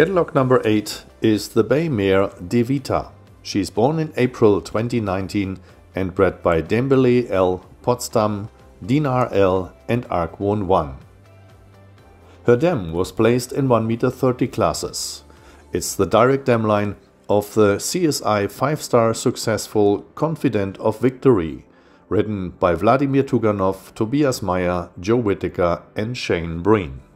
Catalog number 8 is the bay mare Devita. She is born in April 2019 and bred by Dembelé L, Potsdam, Dinar L and Argwohn 1. Her dam was placed in 1m30 classes. It's the direct dam line of the CSI 5-star successful Confident of Victory, ridden by Vladimir Tuganov, Tobias Meyer, Joe Whittaker and Shane Breen.